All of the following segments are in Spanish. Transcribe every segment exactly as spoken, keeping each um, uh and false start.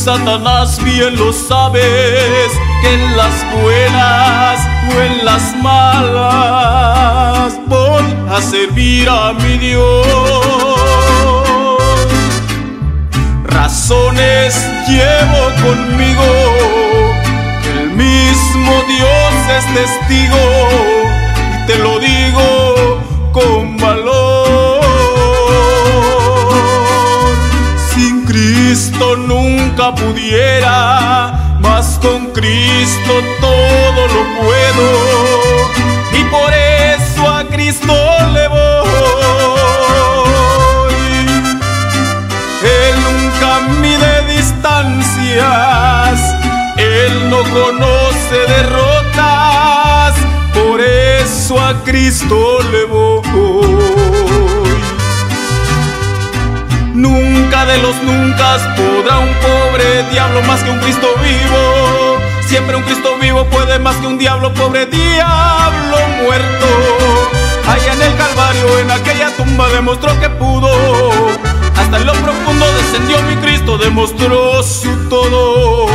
Satanás, bien lo sabes, que en las buenas o en las malas voy a servir a mi Dios. Razones llevo conmigo, que el mismo Dios es testigo, y te lo digo con valor. Sin Cristo nunca pudiera, mas con Cristo todo lo puedo, y por eso a Cristo le voy. Él nunca mide distancias, Él no conoce derrotas, por eso a Cristo le voy. Nunca de los nunca podrá un pobre diablo más que un Cristo vivo. Siempre un Cristo vivo puede más que un diablo, pobre diablo muerto. Allá en el Calvario, en aquella tumba, demostró que pudo. Hasta en lo profundo descendió mi Cristo, demostró su todo.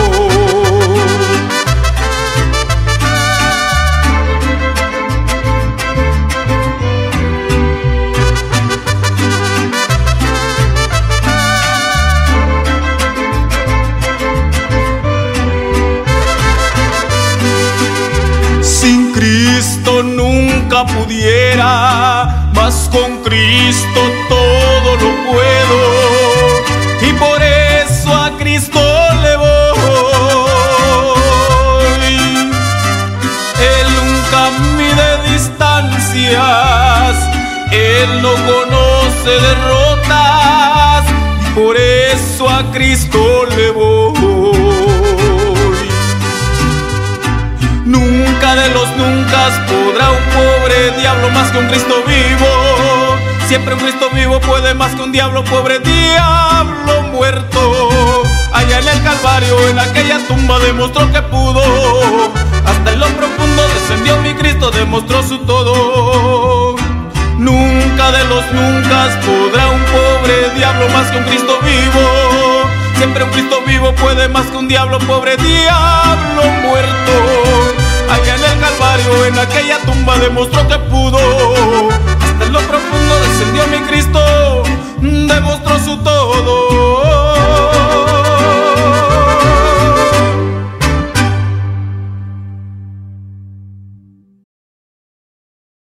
Sin Cristo nunca pudiera, mas con Cristo todo lo puedo, y por eso a Cristo le voy. Él nunca mide distancias, Él no conoce derrotas, y por eso a Cristo le voy. Nunca de los nunca podrá un pobre diablo más que un Cristo vivo. Siempre un Cristo vivo puede más que un diablo, pobre diablo muerto. Allá en el Calvario, en aquella tumba, demostró que pudo. Hasta en lo profundo descendió mi Cristo, demostró su todo. Nunca de los nunca podrá un pobre diablo más que un Cristo vivo. Siempre un Cristo vivo puede más que un diablo, pobre diablo muerto. Allá en el Calvario, en aquella tumba, demostró que pudo. Hasta en lo profundo descendió mi Cristo, demostró su todo.